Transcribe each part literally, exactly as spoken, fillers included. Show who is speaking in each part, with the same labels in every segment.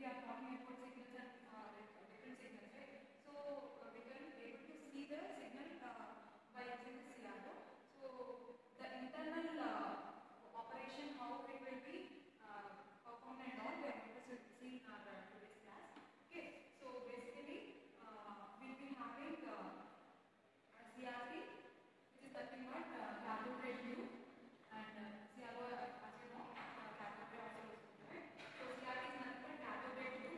Speaker 1: are talking about signals and uh, different signals, right? So uh, we can be able to see the signal uh, by using the C R O. So the internal uh, operation, how it will be uh, performed and all, we are going to see in our uh, today's class. Okay, so basically uh, we'll be having uh, C R T, which is nothing but uh, cathode ray tube, and uh, C R O, uh, as you know, uh, cathode ray also is right. So C R T is nothing but cathode ray tube.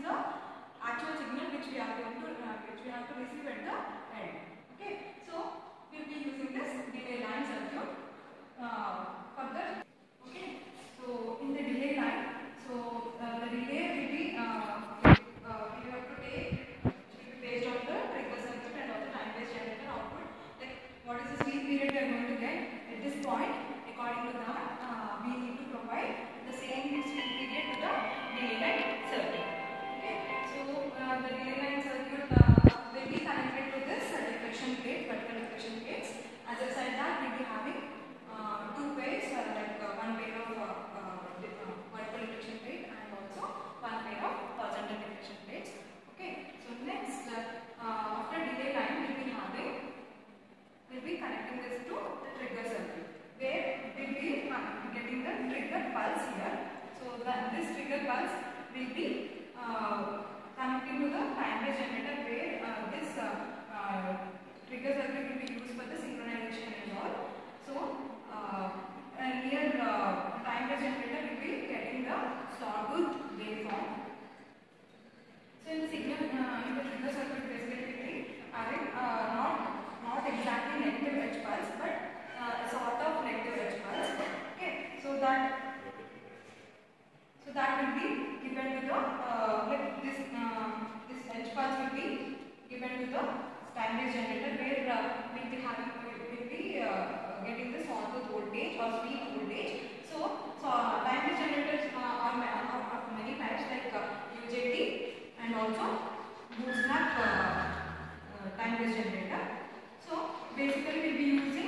Speaker 1: the actual signal which we are going to uh, which we have to receive at the end. Okay, so we'll be using this delay line circuit uh, further. Okay, so in the delay line, so uh, the delay will be uh, uh, we have to take will be based on the trigger circuit and also time based generator output. Like what is the speed period we are going to get at this point? According to that, uh, we need to provide the same speed period to the delay line circuit. Okay, so uh, the delay line circuit uh, will be connected to this uh, deflection plate, vertical deflection plates. As I said that we will be having uh, two pairs, uh, like uh, one pair of uh, uh, vertical deflection plate and also one pair of horizontal deflection plates. Okay, so next uh, after delay line we will be having we will be connecting this to the trigger circuit, where we will be getting the trigger pulse here. So that this trigger pulse will be uh, connecting to the time based generator, where uh, this uh, uh, trigger circuit will be used for the synchronization and all. So uh, and here uh, time based generator will be getting the sawtooth waveform. So in the signal uh, in the trigger circuit basically having uh, not not exactly negative edge pulse, but uh, a sort of negative edge pulse. Okay, so that so that will be given to the uh, like this uh, this edge pulse will be given to the time based generator, where uh, we will be having will be uh, getting the sawtooth voltage or speed voltage. So so uh, time based generators uh, are, are of many types, like uh, U J T and also Boost-Snap uh, uh, time based generator. So basically we will be using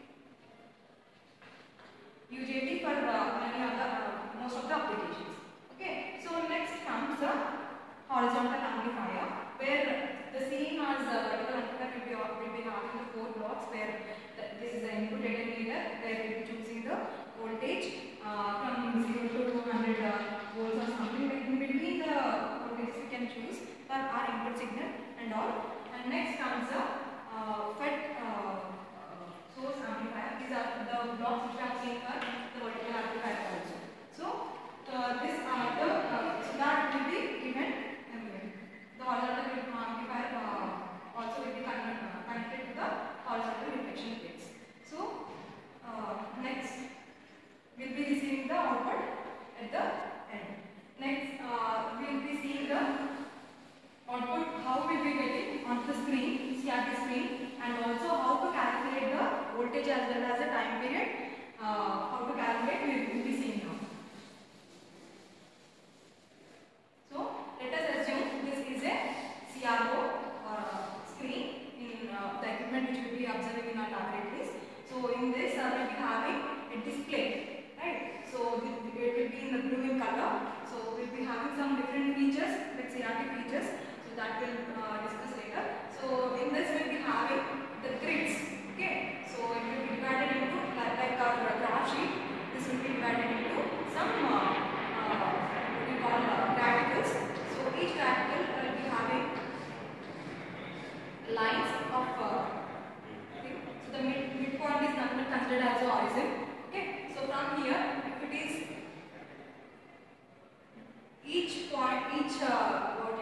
Speaker 1: U J T for uh, many other uh, most of the applications. Okay, so next comes the horizontal amplifier, where the same as the vertical amplifier will be, will be having the four blocks, where the, this is the input data meter, where we will be choosing the voltage uh, from zero to two hundred uh, volts or something. Like in between the voltages we can choose for our input signal and all. And next comes the uh, F E T uh, source amplifier. These are the blocks which are seen for the vertical amplifier also. So uh, this are the uh, so that will be given um, the horizontal amplifier uh, also will be connected, uh, connected to the horizontal reflection plates. So uh, next we will be receiving the output at the end. Next uh, we will be seeing the output how we will be getting on the screen, C R T screen, and also how to calculate the voltage as well as the time period. Uh, how to calculate we will be seeing now. So let us assume this is a C R O uh, screen in uh, the equipment which we will be observing in our laboratories. So in this uh, we will be having a display, right? So it will be in the blue in color. So we will be having some different features, like C R T features. So that we'll uh, discuss later. So in this we will be having the grids. Okay. So it will be divided into like, like our graph sheet. This will be divided into some uh, uh, what we call uh, radicals. So each radical will be having lines of. Uh, okay. So the mid midpoint is considered as a horizon. Okay. So from here, if it is each point, each uh, what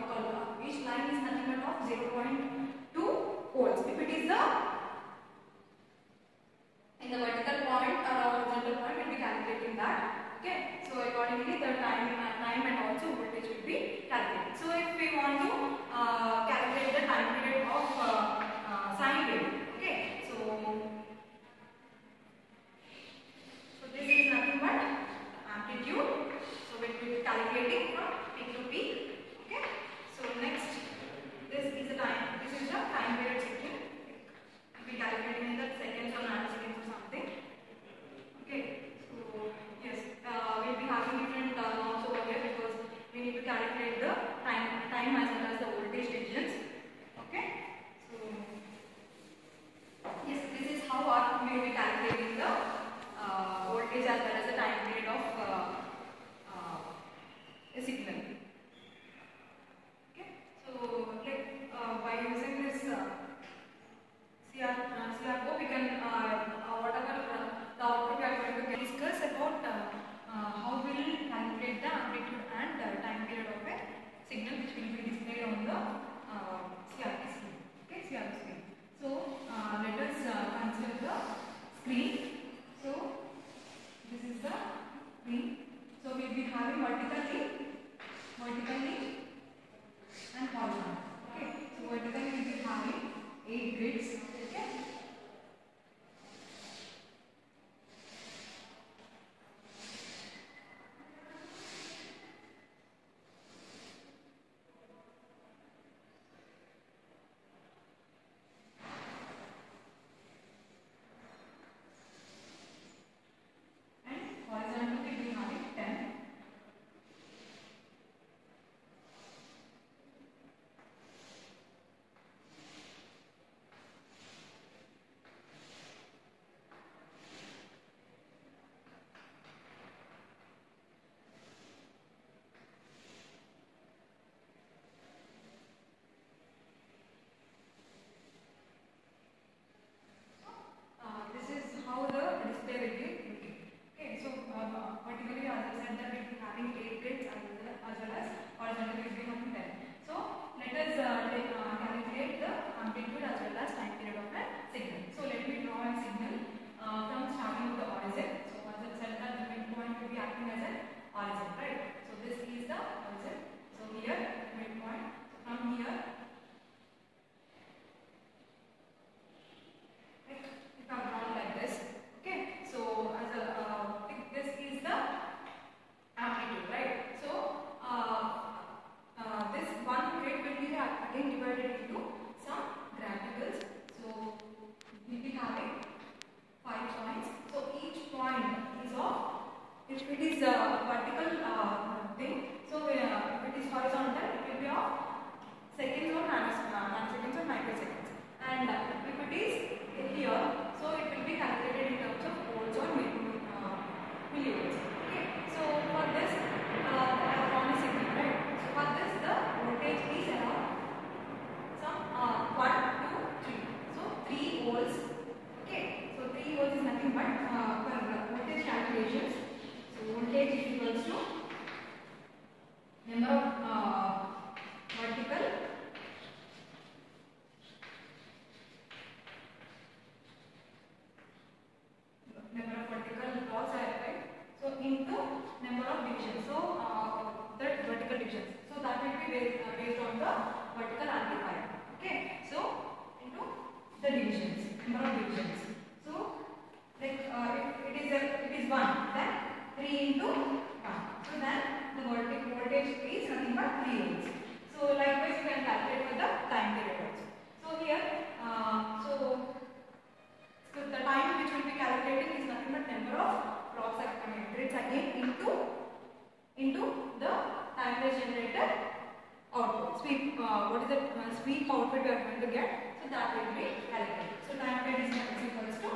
Speaker 1: the vertical amplifier. Okay, so into the divisions, number of divisions. So like uh, if it is a, it is one, then three into one. So then the voltage voltage is nothing but three volts. So likewise you can calculate for the time period also. So here, uh, so, so the time which will be calculating is nothing but number of clocks are connected again into into the time phase generator output. Sweep, uh, what is the uh, sweep output we are going to get? So that will be calculated. So time period is equals to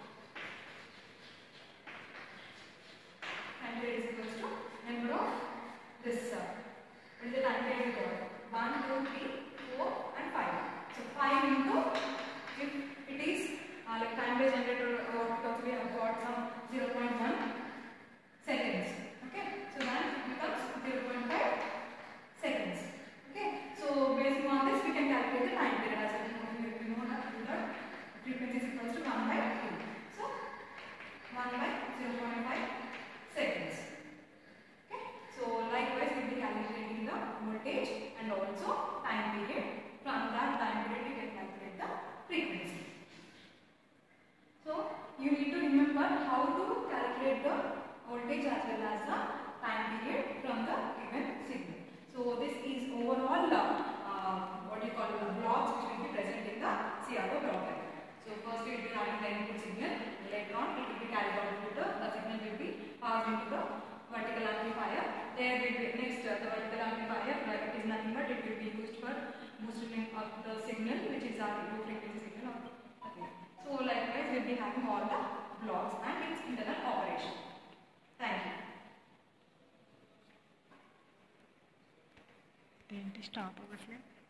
Speaker 1: time period is equals to number of this. Uh, what is the time period we got? One, two, three, four, and five. So five into, if it is uh, like time phase generator output, also we have got some zero point one seconds. Okay, so then it becomes zero point five seconds. Okay, so based on this we can calculate the time period as well. We know that the frequency is equals to one by two. So one by zero point five seconds. Okay, so likewise we will be calculating the voltage and also time period. From that time period we can calculate the frequency. So you need to remember how to calculate the voltage as well as the time period from the given signal. So this is overall uh, uh, what you call the blocks which will be present in the C R O block diagram. So first we will be having the input signal. Later on it will be carried out to the, the signal will be passed into the vertical amplifier. There will be next uh, the vertical amplifier. Like it is nothing but it will be used for boosting of the signal which is our low frequency signal. Okay. So likewise we will be having all the blocks and its internal operation. Thank you.
Speaker 2: ఏంటి stop అవ్వట్లేదు.